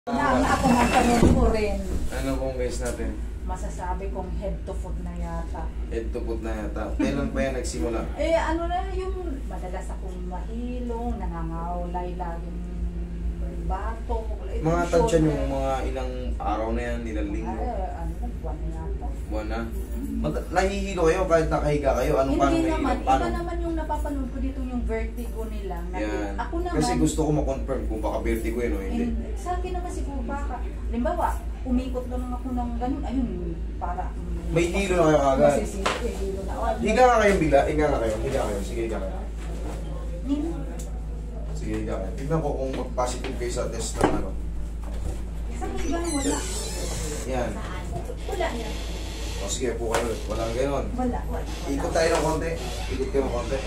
Ako magtanong ko rin. Ano pong guys natin? Masasabi kong head to foot na yata. Head to foot na yata. Kailan pa yan nagsimula? Ano na yung madalas akong mahilong, nangangawlay laging bato. Mga tansyan yung mga ilang araw na yan, ilang linggo. Buwan na yata. Buwan na? Nahihilo kayo kahit nakahiga kayo? Anong paano Hindi may naman. paano? Iba naman yung napapanood ko dito yung vertigo nila. Yan. Ako naman. Kasi gusto ko ma-confirm kung baka vertigo yun o hindi. Sa akin naman siguro baka. Limbawa, umikot lang ako ng ganun. Ayun, para. May hilo na kayo agad. Hilo na. Higa nga kayo bigla. Higa nga kayo. Higa kayo. Sige, higa kayo. Sige, higa kayo. Tignan ko kung mag-positive kayo sa test ng ano. Saan higa? Wala. Yan. Wala yan. O sige, po kayo. Walang gano'n. Wala. Ikot tayo ng konti. Ikot kayo ng konti.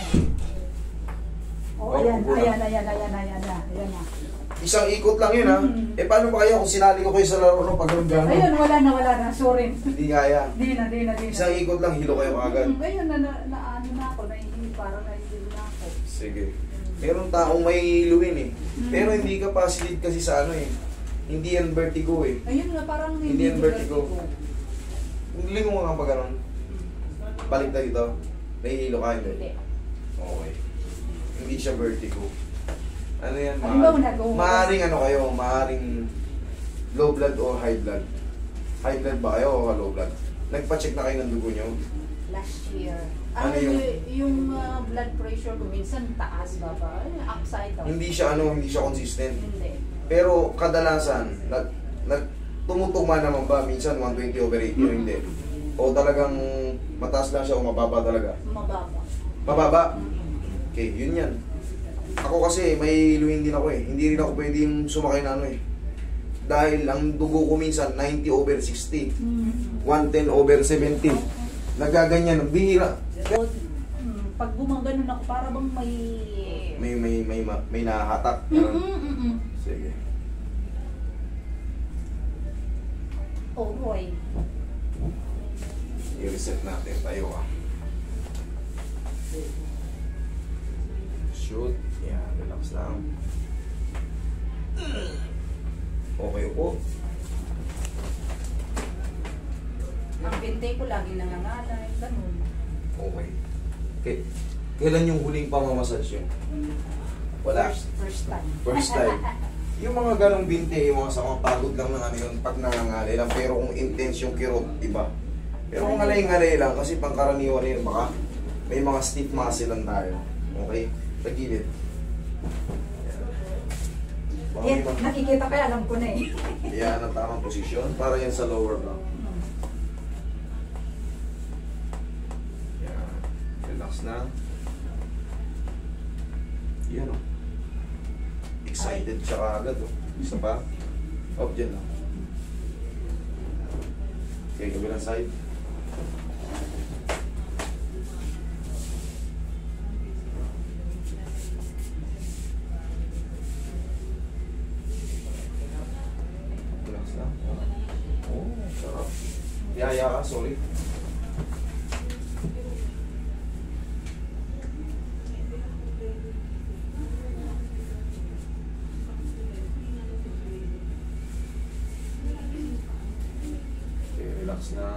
Oh, ayan na. Isang ikot lang yun ha. Eh paano pa kaya kung sinali ko kayo sa laro ng pag-gano'n? Ayun, wala na. Sorry. Hindi kaya. Di na. Isang ikot lang, hilo kayo agad. Ayun, ano na ako, parang nahihilo na ako. Sige. Meron taong may hiluin eh. Pero hindi ka positive kasi sa ano eh. Hindi yan vertigo eh. Ayun nga, parang Hindi yan vertigo. Hindi mo nga pa gano'n. Balik na dito. Nahihilo ka hindi. Okay. Hindi siya vertigo. Ano yan? Maaring ano kayo? Maaring low blood o high blood. High blood ba kayo o low blood? Nagpa-check na kayo ng dugo nyo? Last year. Ano yung blood pressure ko minsan taas ba? Upside down. Hindi siya consistent. Hindi. Pero kadalasan, tumutugma naman ba? Minsan 120/80 o hindi? O talagang mataas lang siya o mababa talaga? Mababa. Mababa? Okay, yun yan. Ako kasi may luhin din ako eh. Hindi rin ako pwedeng sumakay na ano eh. Dahil ang dugo ko minsan 90/60. 110/70. Nagaganyan, bihira. Pag gumaganon ako, para bang May nahahatak. Sige. Oh boy. I-reset natin tayo ah. Shoot. Yan, relax lang. Okay po. Ang binte ko lagi nangangalay, ganun. Okay. Kailan yung huling pamamassage yun? Wala. First time. First time. Yung mga ganong binte, yung mga sakang pagod lang ng ano yun, pag nangangalay lang. Pero kung intense yung kirot, iba. Pero kung ngalay-ngalay lang, kasi pangkaraniwan yun, baka may mga stiff muscle lang tayo. Okay? Tagilid. Yan, nakikita kaya alam ko na eh. Yan ang tamang posisyon para yan sa lower back. Yan. Relax na. Yan o. Excited siya kaagad o. Isa pa. Up dyan lang. Okay, kabilang side. Relax na. Oh, sarap. Yaya ka, sorry. Relax na.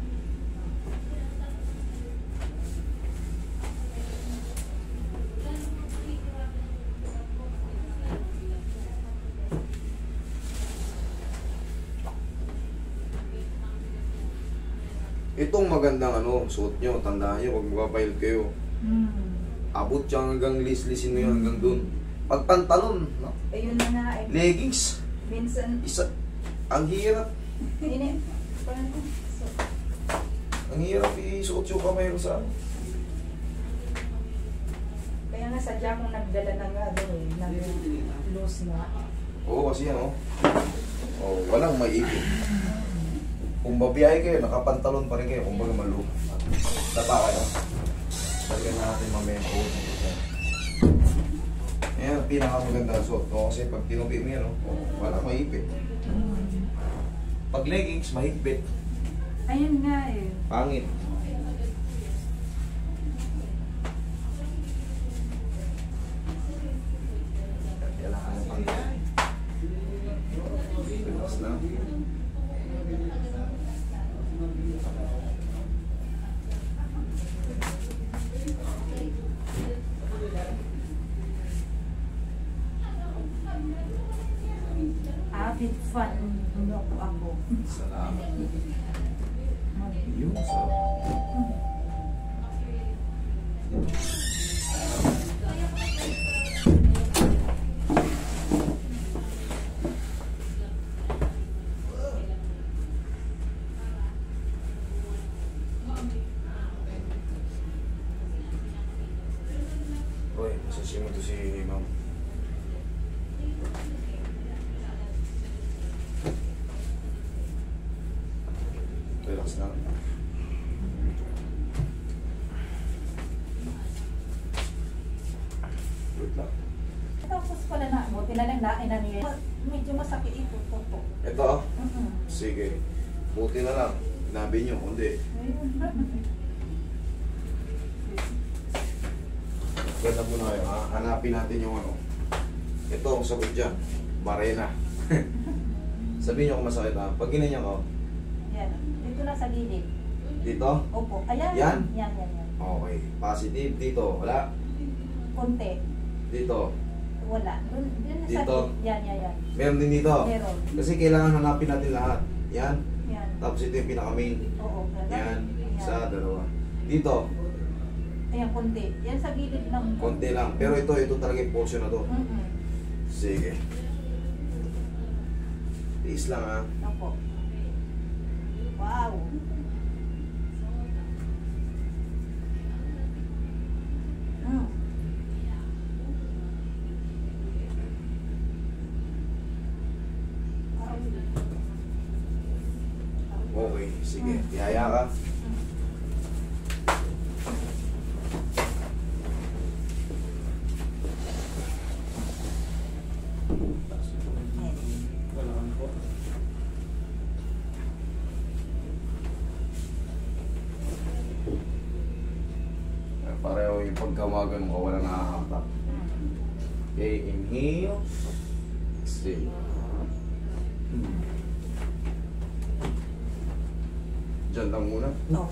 Itong magandang suot nyo, tandaan nyo, pag magpapail kayo. Abot siya hanggang lislisin mo yun hanggang dun. Pag pantalon, no? Ayun na nga eh. Leggings. Minsan. Ang hirap. Hindi. Ang hirap isuot yung kamay sa ano. Kaya nga sadya kong nagdala ng nag-loose na. Oo, kasi yan walang maipit. Kung babiyahe kayo, nakapantalon pa rin kayo, kung baga malu. Tapa kayo. Balikan natin mamaya po. Ayan, pinakamaganda suot. Kasi pag tinupi mo yan, walang maipit. Pag leggings, mahigpit. Ayun nga eh. Pangit. Relax na. Avid fan ako. Salamat. Yun, so. Uy, masasin mo to si ma'am. Relax na. Wait lang. Tapos pala na, buti na lang na niya. Medyo masakit ito. Ito? Sige. Buti na lang. Nabi nyo, kundi. Ganda muna kayo, ha? Hanapin natin yung ano. Ito, ang sagot dyan. Barena. Sabihin nyo kung masakit, ha? Pag ginanyan ko. Yan. Dito na sa gilid. Dito? Opo. Ayan. Yan? Yan. Okay. Positive. Dito. Wala. Konti. Dito. Wala. Dun sa Dito? Yan. Meron din dito. Meron. Kasi kailangan hanapin natin lahat. Yan. Yan. Tapos ito yung pinaka-main. Oo. Yan. Isa, dalawa. Dito. Ayan, konti. Yan sa gilid lang. Konti lang. Pero ito talaga yung portion na to. Sige. Tiis lang, ha? Opo. Wow. Okay, sige. Yaya ka. Pareho yung pagkawagan mo, wala nakakatak. Okay, inhale. Exhale. Diyan lang muna. No.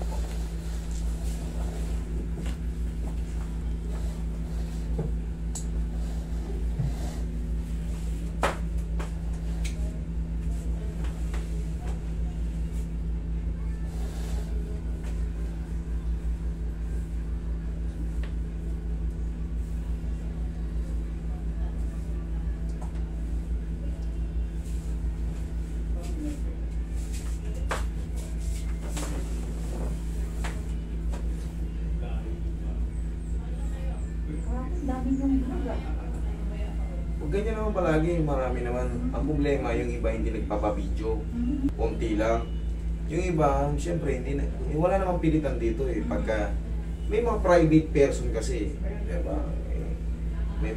Dami yung buga. Huwag ganyan naman palagi, marami naman. Ang problema, yung iba hindi nagpapabidyo. Konti lang. Yung iba, syempre, hindi na, wala namang pilitan dito eh. Pagka, may mga private person kasi, diba? May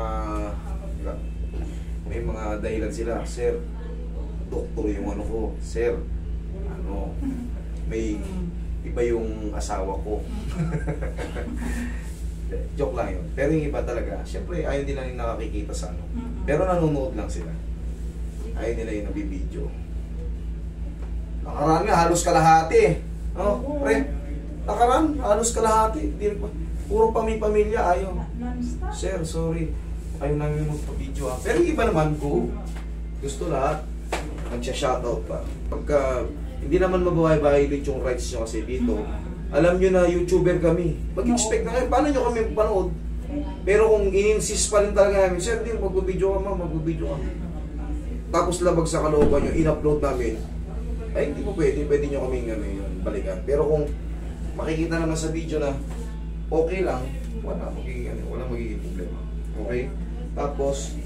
mga dahilan sila. Sir, doktor yung ano ko. Sir, may iba yung asawa ko. Joke lang yun. Pero yung iba talaga, syempre ayaw nila yung nakakikita sa ano. Pero nanonood lang sila. Ayaw nila yung nabibidyo. Nakaraan nga, halos kalahati. Oh, pre. Nakaraan, halos kalahati. Puro pamilya, ayaw. Non-stop. Sir, sorry. Ayaw namin magpa-video. Pero yung iba naman ko, gusto lahat. Nagsha-shoutout pa. Pagka hindi naman mabahay-violate yung rights nyo kasi dito, alam nyo na YouTuber kami. Mag-expect na kayo, paano nyo kami panood? Pero kung in-insist pa rin talaga namin, sir, din, mag-video ka ma, mag-video ka. Tapos labag sa kalooban nyo, in-upload namin, ay hindi po pwede nyo kami balikan. Pero kung makikita naman sa video na okay lang, wala magiging problema. Okay? Tapos,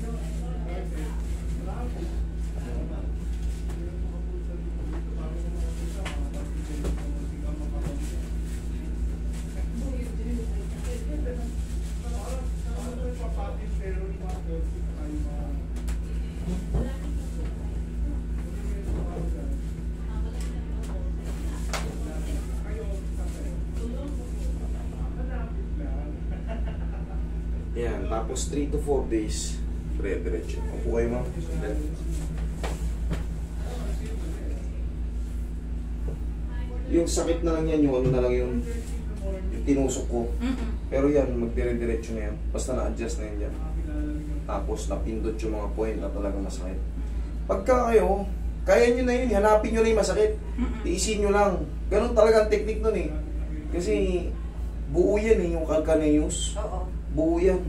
yan, tapos 3 to 4 days, dire-diretso. Upo kayo, ma'am. Yung sakit na lang yan, yung ano na lang yung tinusok ko. Pero yan, magdire-diretso na yan. Basta na-adjust na yan dyan. Tapos napindot yung mga point na talaga masakit. Pagka kayo, kaya nyo na yun, hanapin nyo na yung masakit. Tiisin nyo lang. Ganun talaga ang technique nun eh. Kasi buo yan eh, yung calcaneus. Oo. Buo yan.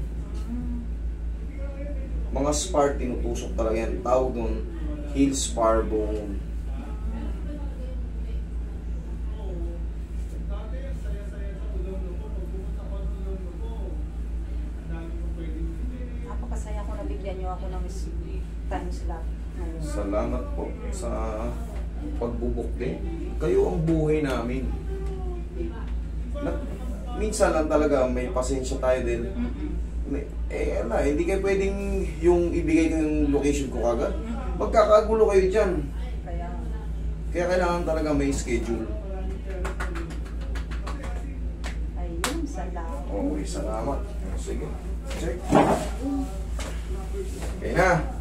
Mga spar, tinutusok talaga yan. Tawag nun, heel spar bone. Napakasaya ko nabigyan niyo ako ng time slot ngayon. Salamat po sa pagbubukli. Kayo ang buhay namin. Minsan lang talaga may pasensya tayo din. Hindi kayo pwedeng yung ibigay ko yung location ko kagad. Magkakagulo kayo dyan. Kaya kailangan talaga may schedule. Ayun, salamat. Okay, salamat. Sige. Check. Okay na.